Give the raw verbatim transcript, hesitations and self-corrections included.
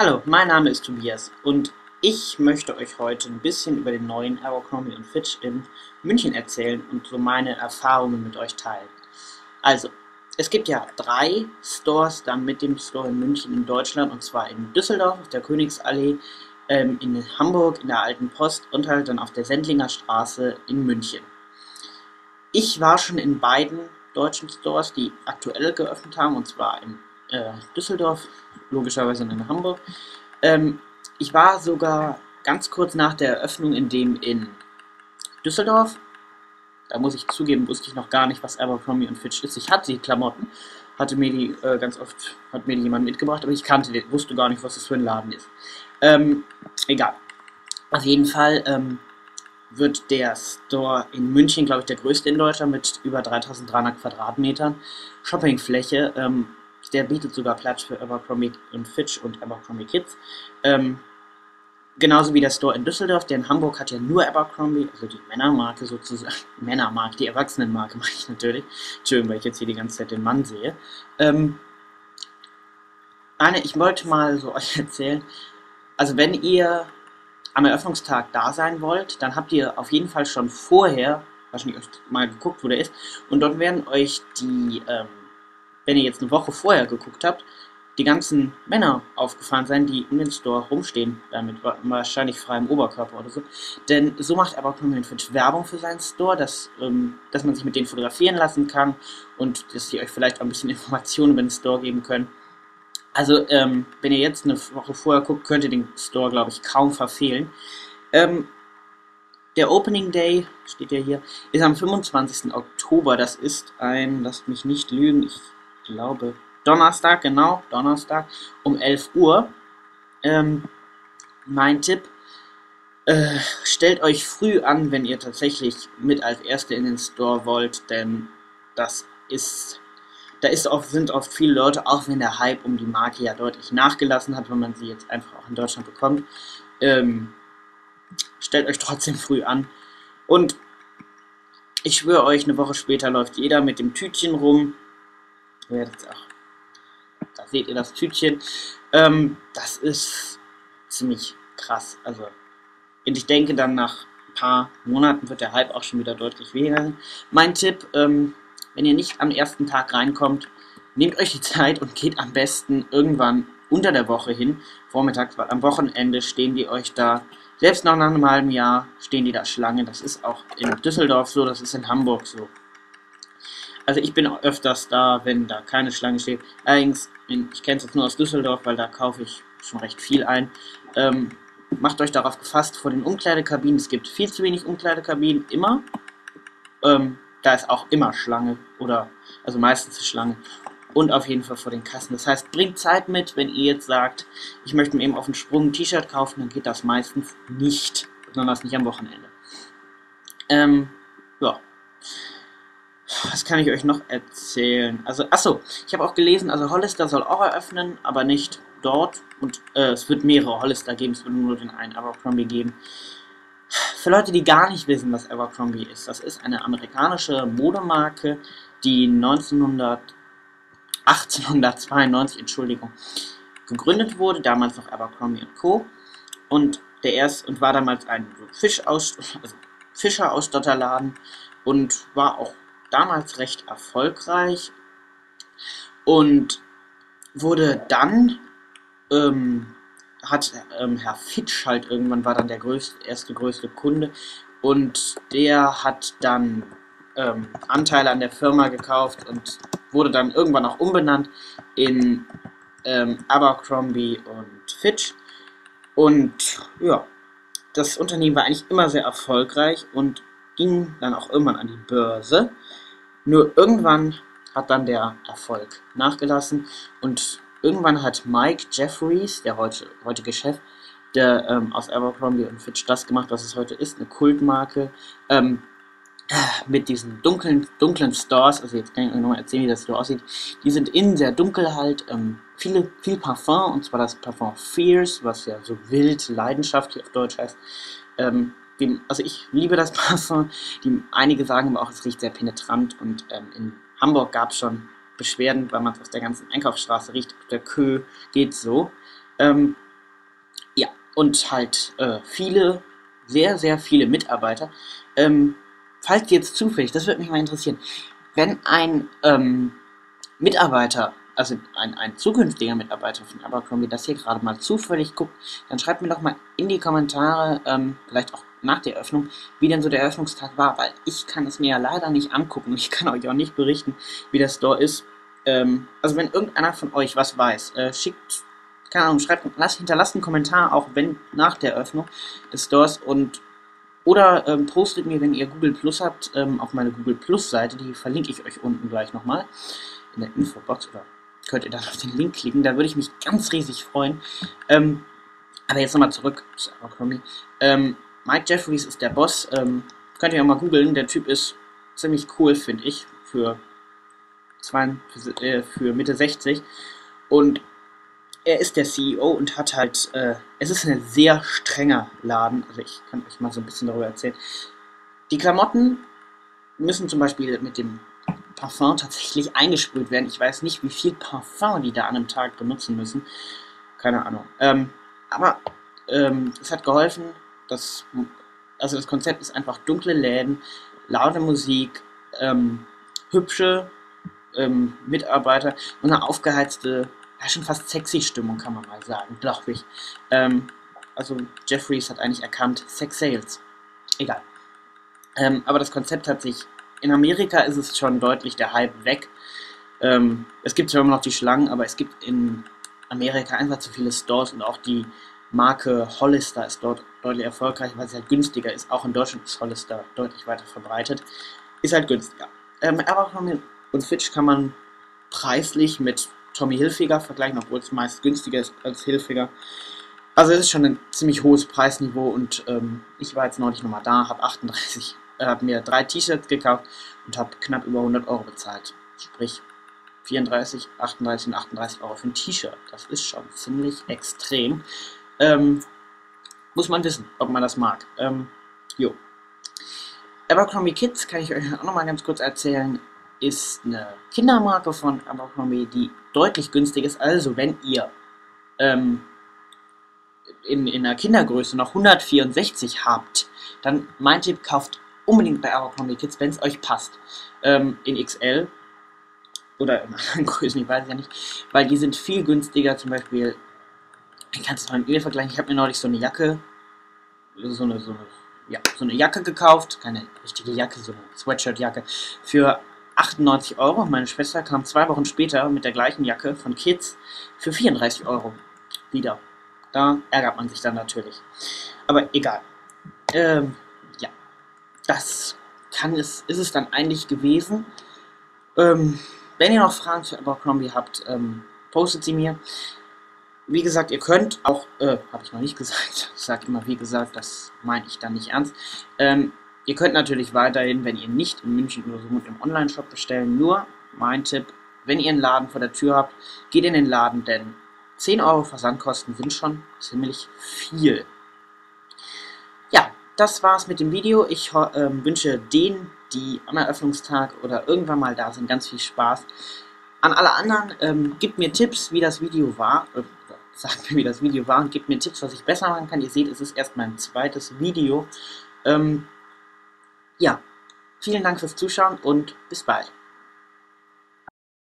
Hallo, mein Name ist Tobias und ich möchte euch heute ein bisschen über den neuen Abercrombie und Fitch in München erzählen und so meine Erfahrungen mit euch teilen. Also, es gibt ja drei Stores dann mit dem Store in München in Deutschland, und zwar in Düsseldorf auf der Königsallee, ähm, in Hamburg in der Alten Post und halt dann auf der Sendlinger Straße in München. Ich war schon in beiden deutschen Stores, die aktuell geöffnet haben, und zwar in äh, Düsseldorf, logischerweise in Hamburg. Ähm, ich war sogar ganz kurz nach der Eröffnung in dem in Düsseldorf. Da muss ich zugeben, wusste ich noch gar nicht, was Abercrombie und Fitch ist. Ich hatte die Klamotten, hatte mir die äh, ganz oft, hat mir die jemand mitgebracht, aber ich kannte den, wusste gar nicht, was das für ein Laden ist. Ähm, egal. Auf jeden Fall ähm, wird der Store in München, glaube ich, der größte in Deutschland mit über dreitausenddreihundert Quadratmetern Shoppingfläche. Ähm, der bietet sogar Platz für Abercrombie und Fitch und Abercrombie Kids. Ähm, Genauso wie der Store in Düsseldorf, der in Hamburg hat ja nur Abercrombie, also die Männermarke sozusagen. Männermarke, die Erwachsenenmarke mache ich natürlich. Entschuldigung, weil ich jetzt hier die ganze Zeit den Mann sehe. Ähm, eine, ich wollte mal so euch erzählen, also wenn ihr am Eröffnungstag da sein wollt, dann habt ihr auf jeden Fall schon vorher wahrscheinlich euch mal geguckt, wo der ist. Und dort werden euch die, ähm, wenn ihr jetzt eine Woche vorher geguckt habt, die ganzen Männer aufgefallen sein, die um den Store rumstehen, damit wahrscheinlich frei im Oberkörper oder so. Denn so macht Abercrombie Fitch Werbung für seinen Store, dass, ähm, dass man sich mit denen fotografieren lassen kann und dass sie euch vielleicht auch ein bisschen Informationen über den Store geben können. Also, ähm, wenn ihr jetzt eine Woche vorher guckt, könnt ihr den Store, glaube ich, kaum verfehlen. Ähm, der Opening Day, steht ja hier, ist am fünfundzwanzigsten Oktober. Das ist ein, lasst mich nicht lügen, ich glaube Donnerstag, genau, Donnerstag um elf Uhr. Ähm, mein Tipp, äh, stellt euch früh an, wenn ihr tatsächlich mit als Erste in den Store wollt, denn das ist, da ist oft, sind oft viele Leute, auch wenn der Hype um die Marke ja deutlich nachgelassen hat, wenn man sie jetzt einfach auch in Deutschland bekommt. Ähm, stellt euch trotzdem früh an. Und ich schwöre euch, eine Woche später läuft jeder mit dem Tütchen rum. Ihr werdet auch, da seht ihr das Tütchen. Ähm, das ist ziemlich krass. Also, und ich denke, dann nach ein paar Monaten wird der Hype auch schon wieder deutlich weniger. Mein Tipp, ähm, wenn ihr nicht am ersten Tag reinkommt, nehmt euch die Zeit und geht am besten irgendwann unter der Woche hin, vormittags, weil am Wochenende stehen die euch da, selbst noch nach einem halben Jahr stehen die da Schlange. Das ist auch in Düsseldorf so, das ist in Hamburg so. Also ich bin öfters da, wenn da keine Schlange steht. Allerdings, ich kenne es jetzt nur aus Düsseldorf, weil da kaufe ich schon recht viel ein. Ähm, macht euch darauf gefasst, vor den Umkleidekabinen, es gibt viel zu wenig Umkleidekabinen, immer. Ähm, da ist auch immer Schlange, oder, also meistens eine Schlange. Und auf jeden Fall vor den Kassen. Das heißt, bringt Zeit mit, wenn ihr jetzt sagt, ich möchte mir eben auf den Sprung ein T-Shirt kaufen, dann geht das meistens nicht, besonders nicht am Wochenende. Ähm, ja. Was kann ich euch noch erzählen? Also, achso, ich habe auch gelesen, also Hollister soll auch eröffnen, aber nicht dort. Und äh, es wird mehrere Hollister geben, es wird nur den einen Abercrombie geben. Für Leute, die gar nicht wissen, was Abercrombie ist, das ist eine amerikanische Modemarke, die neunzehnhundert, achtzehnhundertzweiundneunzig, Entschuldigung, gegründet wurde, damals noch Abercrombie und Co. Und der erst und war damals ein Fischaus, also Fischerausstatterladen und war auch damals recht erfolgreich und wurde dann, ähm, hat ähm, Herr Fitch halt irgendwann war dann der größte, erste größte Kunde und der hat dann ähm, Anteile an der Firma gekauft und wurde dann irgendwann auch umbenannt in ähm, Abercrombie und Fitch. Und ja, das Unternehmen war eigentlich immer sehr erfolgreich und ging dann auch irgendwann an die Börse. Nur irgendwann hat dann der Erfolg nachgelassen und irgendwann hat Mike Jeffries, der heute, heutige Chef, der ähm, aus Abercrombie und Fitch das gemacht, was es heute ist, eine Kultmarke, ähm, mit diesen dunklen, dunklen Stores, also jetzt kann ich euch nochmal erzählen, wie das so aussieht, die sind innen sehr dunkel halt, ähm, viele, viel Parfum, und zwar das Parfum Fierce, was ja so wild, leidenschaftlich auf Deutsch heißt, ähm, dem, also ich liebe das Parfum, die, einige sagen aber auch, es riecht sehr penetrant und ähm, in Hamburg gab es schon Beschwerden, weil man es aus der ganzen Einkaufsstraße riecht, der Kö geht so. Ähm, und halt äh, viele, sehr, sehr viele Mitarbeiter. Ähm, falls jetzt zufällig, das würde mich mal interessieren, wenn ein ähm, Mitarbeiter, also ein, ein zukünftiger Mitarbeiter von Abercrombie, das hier gerade mal zufällig guckt, dann schreibt mir doch mal in die Kommentare, ähm, vielleicht auch nach der Eröffnung, wie denn so der Eröffnungstag war, weil ich kann es mir ja leider nicht angucken. Ich kann euch auch nicht berichten, wie der Store ist. Ähm, also wenn irgendeiner von euch was weiß, äh, schickt, keine Ahnung, schreibt, lasst, hinterlasst einen Kommentar, auch wenn nach der Eröffnung des Stores und oder ähm, postet mir, wenn ihr Google Plus habt, ähm, auf meine Google Plus Seite, die verlinke ich euch unten gleich nochmal in der Infobox, oder könnt ihr dann auf den Link klicken, da würde ich mich ganz riesig freuen. Ähm, aber jetzt nochmal zurück zu Abercrombie. Ähm, Mike Jeffries ist der Boss, ähm, könnt ihr auch mal googeln, der Typ ist ziemlich cool, finde ich, für, zwei, für, äh, für Mitte sechzig und er ist der C E O und hat halt, äh, es ist ein sehr strenger Laden, also ich kann euch mal so ein bisschen darüber erzählen. Die Klamotten müssen zum Beispiel mit dem Parfum tatsächlich eingesprüht werden. Ich weiß nicht, wie viel Parfum die da an einem Tag benutzen müssen. Keine Ahnung. Ähm, aber ähm, es hat geholfen, dass, also das Konzept ist einfach dunkle Läden, laute Musik, ähm, hübsche ähm, Mitarbeiter und eine aufgeheizte, ja schon fast sexy Stimmung, kann man mal sagen, glaube ich. Ähm, also Jeffries hat eigentlich erkannt, Sex Sales. Egal. Ähm, aber das Konzept hat sich, in Amerika ist es schon deutlich der Hype weg. Ähm, es gibt zwar immer noch die Schlangen, aber es gibt in Amerika einfach zu viele Stores und auch die Marke Hollister ist dort deutlich erfolgreicher, weil sie halt günstiger ist. Auch in Deutschland ist Hollister deutlich weiter verbreitet. Ist halt günstiger. Ähm, Abercrombie und Fitch kann man preislich mit Tommy Hilfiger vergleichen, obwohl es meist günstiger ist als Hilfiger. Also es ist schon ein ziemlich hohes Preisniveau und ähm, ich war jetzt neulich nochmal da, habe achtunddreißig, äh, habe mir drei T-Shirts gekauft und habe knapp über hundert Euro bezahlt. Sprich vierunddreißig, achtunddreißig und achtunddreißig Euro für ein T-Shirt. Das ist schon ziemlich extrem. Ähm, muss man wissen, ob man das mag. Ähm, jo. Abercrombie Kids, kann ich euch auch nochmal ganz kurz erzählen, ist eine Kindermarke von Abercrombie, die deutlich günstig ist. Also wenn ihr ähm, in, in der Kindergröße noch hundertvierundsechzig habt, dann mein Tipp, kauft unbedingt bei Abercrombie Kids, wenn es euch passt. Ähm, in X L oder in anderen Größen, ich weiß ja nicht, weil die sind viel günstiger, zum Beispiel, ich kann es mal mit mir vergleichen, ich habe mir neulich so eine Jacke, so eine, so eine, ja, so eine Jacke gekauft, keine richtige Jacke, so eine Sweatshirt-Jacke, für achtundneunzig Euro. Meine Schwester kam zwei Wochen später mit der gleichen Jacke von Kids für vierunddreißig Euro wieder. Da ärgert man sich dann natürlich. Aber egal. Ähm, ja, das kann es, ist es dann eigentlich gewesen. Ähm, wenn ihr noch Fragen zu Abercrombie habt, ähm, postet sie mir. Wie gesagt, ihr könnt auch, äh, habe ich noch nicht gesagt, ich sage immer wie gesagt, das meine ich dann nicht ernst. Ähm, ihr könnt natürlich weiterhin, wenn ihr nicht in München oder so wohnt, im Online-Shop bestellen. Nur mein Tipp, wenn ihr einen Laden vor der Tür habt, geht in den Laden, denn zehn Euro Versandkosten sind schon ziemlich viel. Ja, das war's mit dem Video. Ich äh, wünsche denen, die am Eröffnungstag oder irgendwann mal da sind, ganz viel Spaß. An alle anderen, ähm, gebt mir Tipps, wie das Video war. Äh, sagt mir, wie das Video war und gebt mir Tipps, was ich besser machen kann. Ihr seht, es ist erst mein zweites Video. Ähm, ja, vielen Dank fürs Zuschauen und bis bald.